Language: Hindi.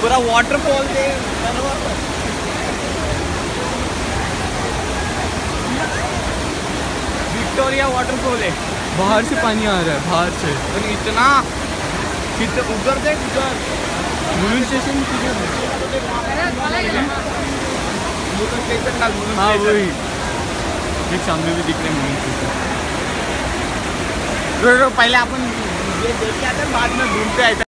पूरा वाटरफॉल थे। विक्टोरिया वाटरफॉल है, बाहर से पानी आ रहा है, बाहर से। और इतना उधर देख, उधर मुलुंड स्टेशन हाँ वही एक सामने भी दिख रहे मुलुंड स्टेशन। पहले अपन ये देख के आते, बाद में घूमते आए।